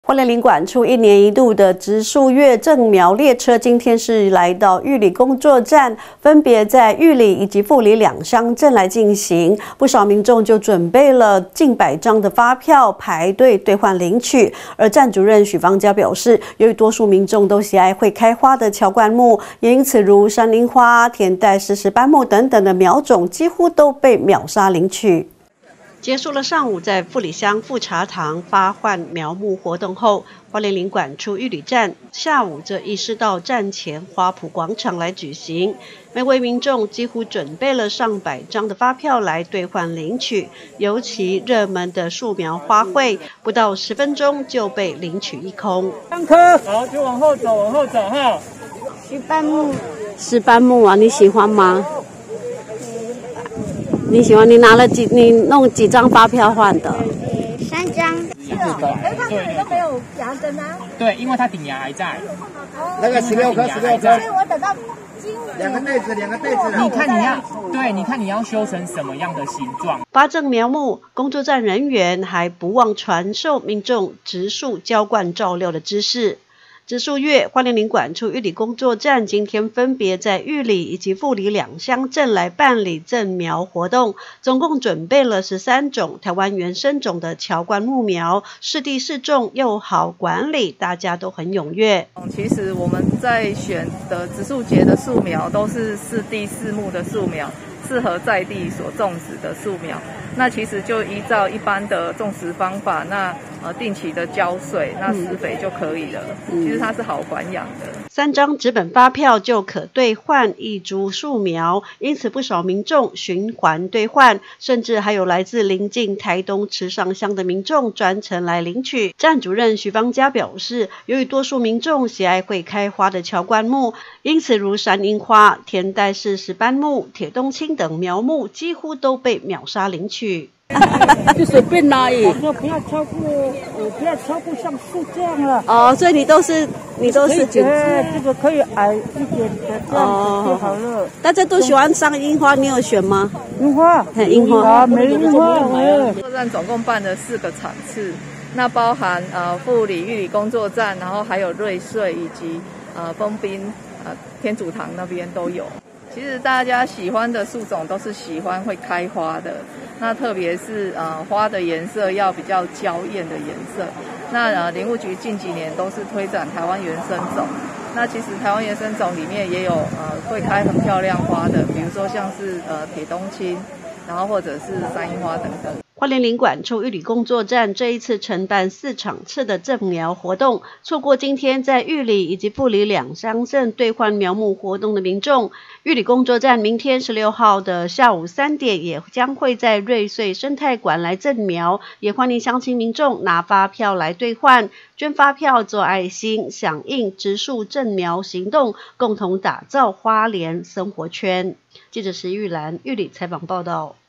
花莲林管处1年1度的植树月正苗列车，今天是来到玉里工作站，分别在玉里以及富里2乡镇来进行。不少民众就准备了近100张的发票排队兑换领取。而站主任许芳佳表示，由于多数民众都喜爱会开花的乔灌木，也因此如山樱花、田代氏石斑木等等的苗种，几乎都被秒杀领取。 结束了上午在富里乡富茶堂发换苗木活动后，花莲林管处玉里站下午则移师到站前花圃广场来举行。每位民众几乎准备了上百张的发票来兑换领取，尤其热门的树苗花卉，不到10分钟就被领取一空。 3颗，好，就往后走，往后走哈。 石斑木，石斑木啊，你喜欢吗？ 你喜欢？你拿了你弄几张发票换的 ？3张。 是哦，可是它这里都没有芽根啊。对，因为它顶芽还在。 那个16颗，16颗。所以我等到 2个袋子，2个袋子。你看你要，对，你看你要修成什么样的形状？ 发证苗木工作站人员还不忘传授民众植树浇灌照料的知识。 植树月，花莲林管处玉里工作站今天分别在玉里以及富里2乡镇来办理赠苗活动，总共准备了13种台湾原生种的乔灌木苗，适地适种又好管理，大家都很踊跃。 其实我们在选的植树节的树苗都是适地适木的树苗，适合在地所种植的树苗。那其实就依照一般的种植方法，那定期的浇水，那施肥就可以了。其实它是好管养的。 3张纸本发票就可兑换1株树苗，因此不少民众循环兑换，甚至还有来自邻近台东池上乡的民众专程来领取。站主任许芳佳表示，由于多数民众喜爱会开花的乔灌木，因此如山樱花、田代氏石斑木、铁冬青等苗木几乎都被秒杀领取。 就随便拿而已。 不要超过，不要超过像树这样了。 哦，所以你都是剪这个可以矮一点的这样就好了。 大家都喜欢上樱花，你有选吗？ 樱花， 樱花啊，没樱花。 工作站总共办了4个场次，那包含富里、玉里工作站，然后还有瑞穗以及丰滨天主堂那边都有。 其实大家喜欢的树种都是喜欢会开花的，那特别是花的颜色要比较娇艳的颜色。那林务局近几年都是推展台湾原生种，那其实台湾原生种里面也有会开很漂亮花的，比如说像是铁冬青，然后或者是山樱花等等。 花莲林管处玉里工作站这一次承办4场次的赠苗活动，错过今天在玉里以及富里2乡镇兑换苗木活动的民众，玉里工作站明天16号的下午3点也将会在瑞穗生态馆来赠苗，也欢迎乡亲民众拿发票来兑换，捐发票做爱心，响应植树赠苗行动，共同打造花莲生活圈。记者石玉兰玉里采访报道。